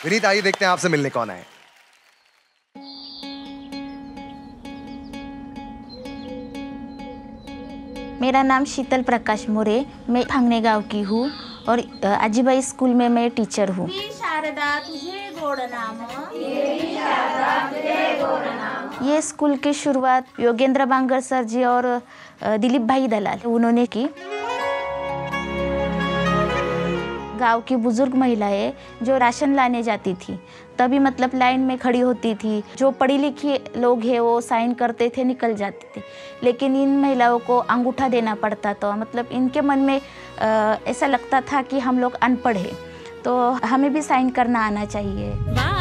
विनीत आइए देखते हैं आपसे मिलने कौन आए। मेरा नाम शीतल प्रकाश मोरे, मैं भांगने गांव की हूँ और आजीबाई स्कूल में मैं टीचर हूँ। ये स्कूल की शुरुआत योगेंद्र बांगर सर जी और दिलीप भाई दलाल उन्होंने की। गांव की बुजुर्ग महिलाएं जो राशन लाने जाती थी तभी मतलब लाइन में खड़ी होती थी। जो पढ़ी लिखी लोग हैं वो साइन करते थे, निकल जाते थे, लेकिन इन महिलाओं को अंगूठा देना पड़ता था। मतलब इनके मन में ऐसा लगता था कि हम लोग अनपढ़ हैं तो हमें भी साइन करना आना चाहिए।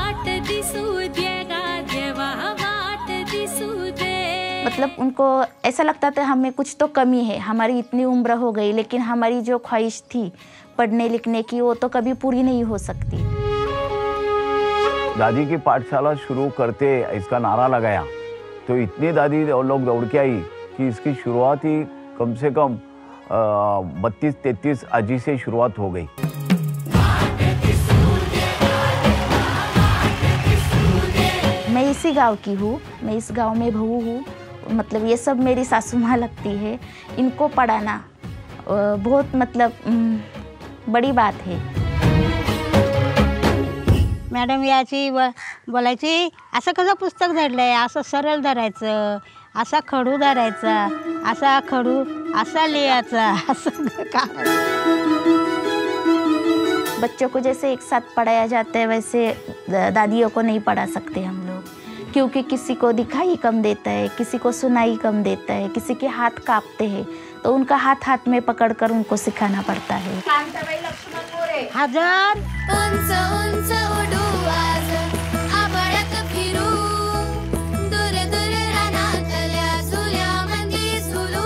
मतलब उनको ऐसा लगता था हमें कुछ तो कमी है, हमारी इतनी उम्र हो गई लेकिन हमारी जो ख्वाहिश थी पढ़ने लिखने की वो तो कभी पूरी नहीं हो सकती। दादी की पाठशाला शुरू करते इसका नारा लगाया तो इतनी दादी और लोग दौड़ के आई कि इसकी शुरुआत ही कम से कम 32-33 अजी से शुरुआत हो गई। मैं इसी गांव की हूँ, मैं इस गांव में बहू हूँ। मतलब ये सब मेरी सासू माँ लगती है। इनको पढ़ाना बहुत मतलब बड़ी बात है। मॅडम याची बोलायची असं कसं पुस्तक धरलंय, असं सरळ धरायचं, असा खडू धरायचा, असा खडू असा लिहायचा, असं काय। बच्चों को जैसे एक साथ पढ़ाया जाता है वैसे दादियों को नहीं पढ़ा सकते हम लोग, क्योंकि किसी को दिखाई कम देता है, किसी को सुनाई कम देता है, किसी के हाथ कांपते हैं तो उनका हाथ हाथ में पकड़कर उनको सिखाना पड़ता है। हजार उंच उंच उडू आज आभाळात फिरू दूर दूर रानातल्या झुल्यामंदी झुलू।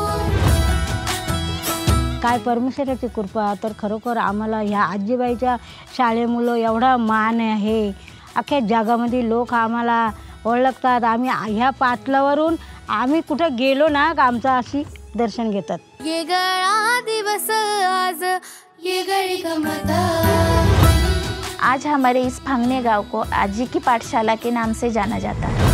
काय परमेश्वराची कृपा तर खरोखर आम्हाला ह्या आजीबाईच्या शाळेमुळे एवढा मान आहे। अख्ख्या जगामध्ये लोक आम्हाला ओळखतात। आम्ही ह्या पाटलावरून आम्ही कुठं गेलो ना आमचं अशी दर्शन घेतात। ये गळा दिवस आज ये गळी गमत। आज हमारे इस भांगने गांव को आजी की पाठशाला के नाम से जाना जाता है।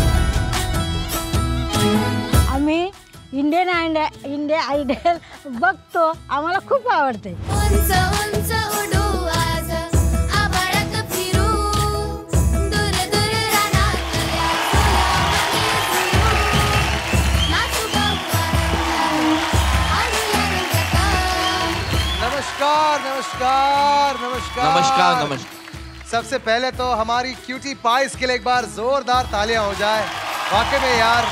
आम्ही इंडिया आयडल बघतो, आम्हाला खूप आवडते। उंच उंच उडू आज आभाळात फिरू दूर दूर रानातल्या झुल्यामंदी झुलू। नाचू नमस्कार नमस्कार नमस्कार नमस्कार नमस्कार। सबसे पहले तो हमारी क्यूटी पाइस के लिए एक बार जोरदार तालियां हो जाए। वाकई में यार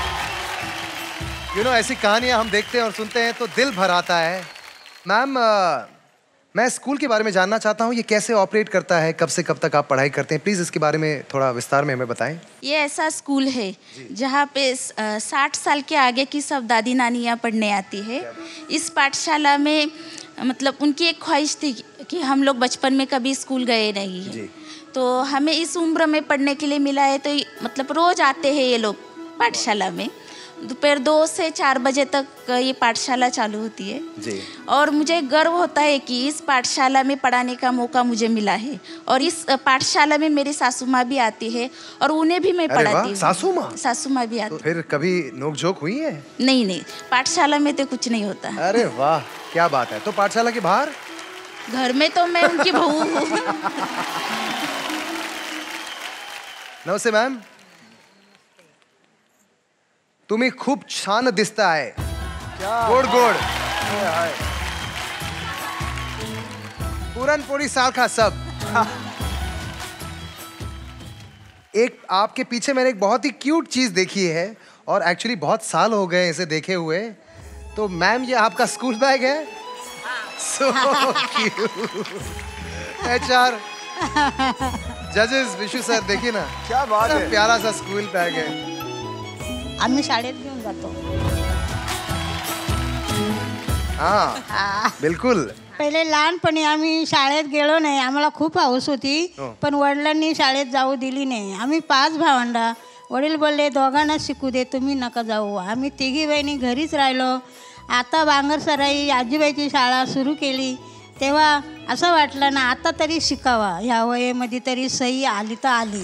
ऐसी कहानियां हम देखते हैं और सुनते हैं तो दिल भर आता है। मैम मैं स्कूल के बारे में जानना चाहता हूँ, ये कैसे ऑपरेट करता है, कब से कब तक आप पढ़ाई करते हैं, प्लीज़ इसके बारे में थोड़ा विस्तार में हमें बताएं। ये ऐसा स्कूल है जहाँ पे 60 साल के आगे की सब दादी नानियाँ पढ़ने आती है। इस पाठशाला में मतलब उनकी एक ख्वाहिश थी कि हम लोग बचपन में कभी स्कूल गए नहीं हैं, तो हमें इस उम्र में पढ़ने के लिए मिला है। तो मतलब रोज़ आते हैं ये लोग पाठशाला में। दोपहर 2 से 4 बजे तक ये पाठशाला चालू होती है जी। और मुझे गर्व होता है कि इस पाठशाला में पढ़ाने का मौका मुझे मिला है। और इस पाठशाला में मेरी सासू माँ भी आती है और उन्हें भी मैं पढ़ाती हूँ। सासू माँ भी आती है। तो फिर कभी नोक-झोंक हुई है? नहीं, पाठशाला में तो कुछ नहीं होता। अरे वाह क्या बात है। तो पाठशाला के बाहर? घर में तो मैं उनकी बहू हूँ। नमस्ते मॅम, तुम्ही खूप छान दिसता आहे। गोड गोड पुरणपोळी सारखा सब। एक आपके पीछे मैंने एक बहुत ही क्यूट चीज देखी है और एक्चुअली बहुत साल हो गए इसे देखे हुए। तो मैम ये आपका स्कूल बैग है? So cute. HR जजेस विशु सर देखिए ना क्या बात है, प्यारा सा स्कूल बैग है। आम्ही शाळेत घेऊन जातो। हाँ बिल्कुल। पहिले लहानपणी आम्ही शाळेत गेलो नाही, आम्हाला खूप हौस होती पण वडिलांनी शाळेत जाऊ दिली नाही। आम्ही 5 भावंडा, वडील बोलले दोघांना शिकू दे, तुम्ही नका जाऊ। आम्ही तिघी बहिणी घरीच राहिलो। आता बांगर सराई आजीबाईची शाळा सुरू केली तेव्हा असं वाटलं ना आता तरी शिकावा, ह्या वयेमध्ये तरी सही आली तर आली.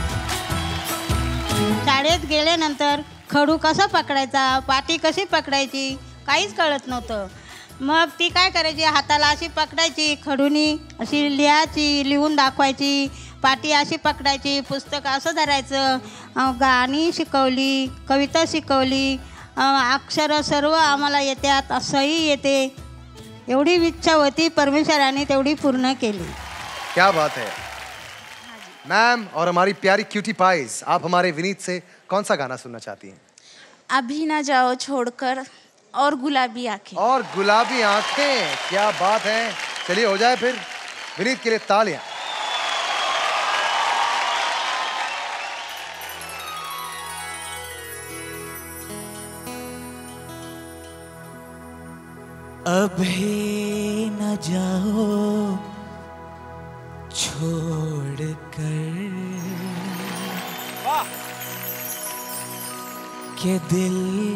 शाळेत गेल्यानंतर खडू कसा पकडायचा, पाटी कशी पकडायची काहीच कळत नव्हतं. मग ती काय करायची, हाताला अशी पकडायची, खडूनी अशी लिहायची, लिहून दाखवायची, पाटी अशी पकडायची, पुस्तक असं धरायचं. गाणी शिकवली, कविता शिकवली, अक्षरं सर्व आम्हाला येतात, सही येते. एवढी इच्छा होती, परमेश्वराने तेवढी पूर्ण केली. क्या बात है मैम. और हमारी प्यारी क्यूटी पाइज, आप हमारे विनीत से कौन सा गाना सुनना चाहती हैं? अभी ना जाओ छोड़कर और गुलाबी आंखें. और गुलाबी आंखें, क्या बात है. चलिए हो जाए फिर. विनीत के लिए तालियां. अभी न जाओ छोड़ कर के दिल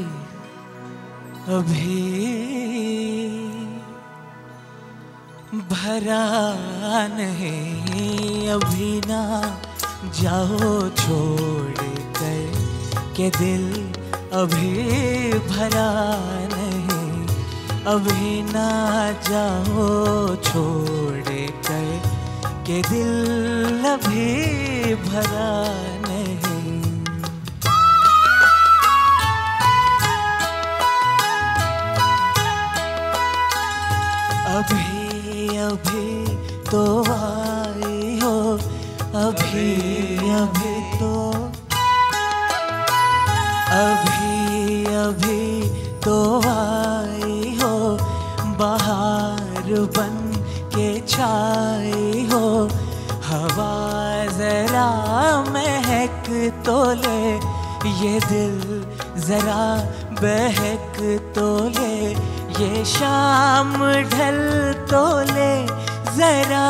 अभी भरा नहीं. अभी ना जाओ छोड़ कर के दिल अभी भरा नहीं. अभी ना जाओ छोड़ कर के दिल अभी भरा नहीं. अभी अभी तो आई हो, अभी अभी तो, अभी अभी तो आई हो, बाहर बन के छाई हो. हवा जरा महक तो ले, ये दिल जरा बहक तो ले. ये शाम ढल तो ले जरा,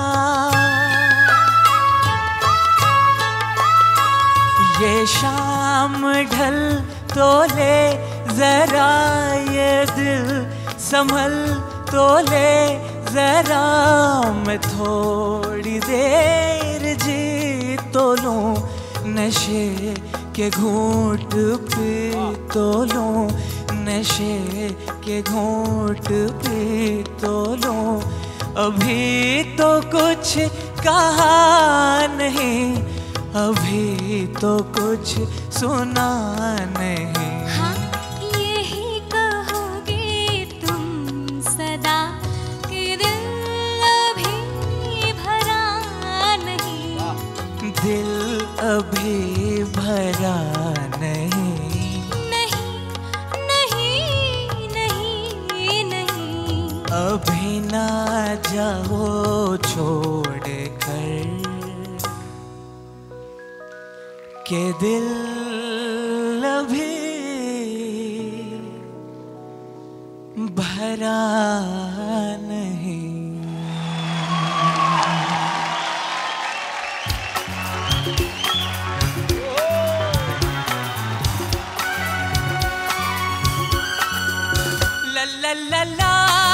ये शाम ढल तो ले जरा. ये दिल संभल तो ले जरा. मैं थोड़ी देर जी तो लूं, नशे के घूंट पी तो लूं, नशे के घूंट पी तो लूं. अभी तो कुछ कहा नहीं, अभी तो कुछ सुना नहीं. हाँ, यही कहोगे तुम सदा कि दिल अभी भरा नहीं. दिल अभी भरा नहीं. अभी ना जाओ छोड़ कर के दिल अभी भरा नहीं. ला ला ला ला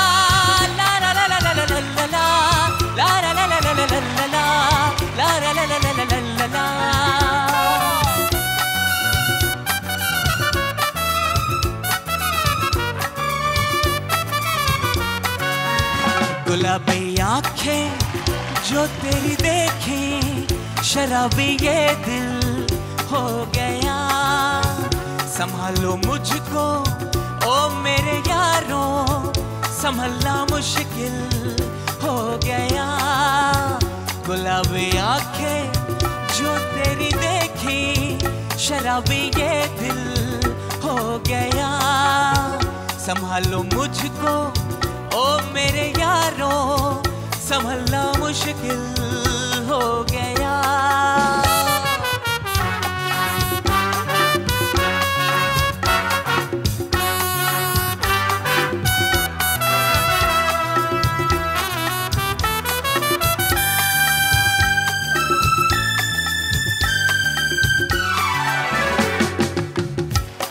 गुलाबी आंखें जो तेरी देखी, शराबी ये दिल हो गया. संभालो मुझको ओ मेरे यारों, संभलना मुश्किल हो गया. गुलाबी आंखें जो तेरी देखी, शराबी ये दिल हो गया. संभालो मुझको ओ मेरे यारों, संभलना मुश्किल हो गया.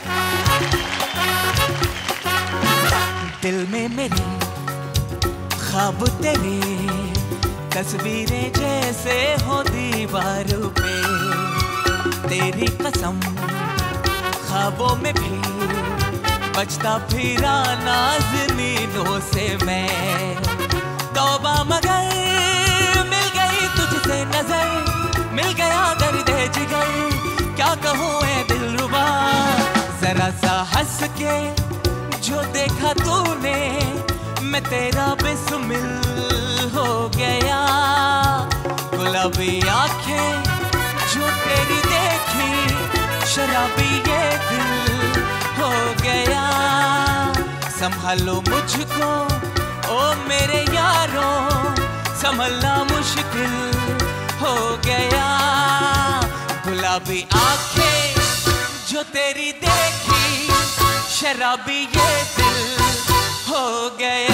दिल में मेरे ख्वाब तेरे तस्वीरें जैसे हो दीवारों पे, तेरी कसम ख्वाबों में भी बचता फिरा नाज़नीनों से मैं। तौबा मगर मिल गई तुझसे नजर, मिल गया दर्द जिगर, क्या कहूँ ऐ दिलरुबा। जरा सा हंस के जो देखा तूने, मैं तेरा बिस्मिल हो गया। गुलाबी आंखें जो तेरी देखी, शराबी ये दिल हो गया। संभालो मुझको ओ मेरे यारों, संभलना मुश्किल हो गया। गुलाबी आंखें जो तेरी देखी, शराबी ये दिल हो गया।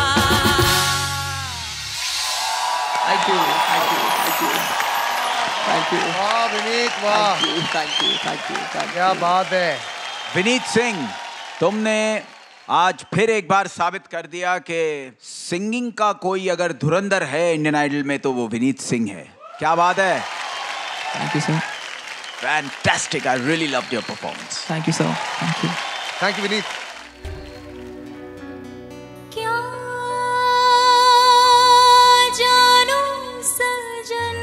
Thank you, thank you, thank you, thank you. वाह विनीत वाह, Thank you, thank you, thank you, thank you. क्या बात है। विनीत सिंह, तुमने आज फिर एक बार साबित कर दिया कि सिंगिंग का कोई अगर धुरंधर है इंडियन आइडल में तो वो विनीत सिंह है। क्या बात है। Thank you, sir. Fantastic. I really loved your performance. Thank you, sir. Thank you. Thank you Vineet. क्या जानू सजन,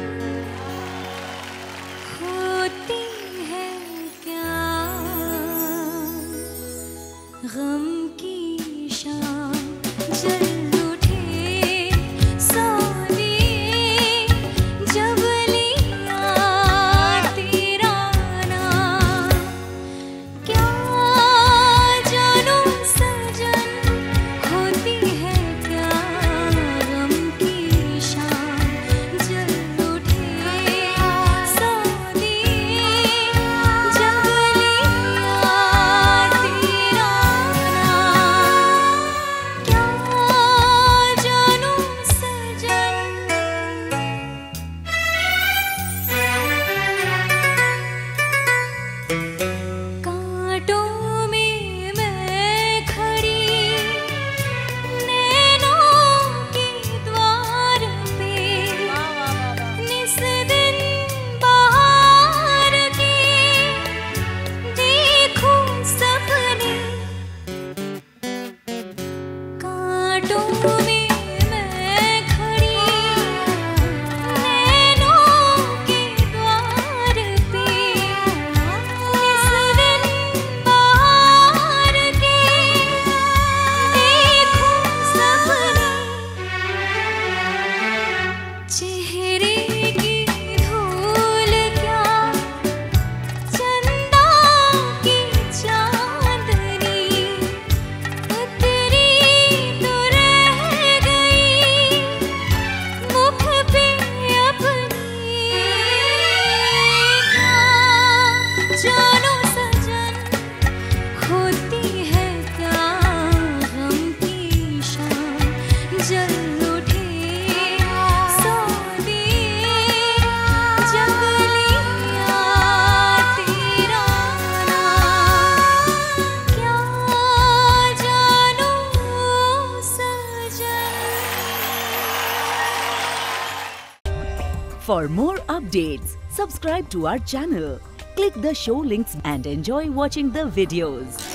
होती है क्या गम की शाम, जल उठे सोने जब लिया तेरा नाम। क्या जानू सजन, होती है क्या गम की शाम, जल उठे सोने जब लिया तेरा नाम। क्या जानू सजन। कांटों में मैं खड़ी, नैनों के द्वार पे, निस दिन बाहर के देखूं सपने। कांटों में मैं खड़ी, नैनों के द्वार पे, निस दिन बाहर के देखूं सपने। चेहरे की धूल क्या, चंदा की चांदनी, उतरी तो रह गई मुख पे अपनी। क्या जानू सजन, होती है क्या गम की शाम, जल उठे सोने जब लिया तेरा नाम। क्या जानू सजन। For more updates, subscribe to our channel, click the show links and enjoy watching the videos.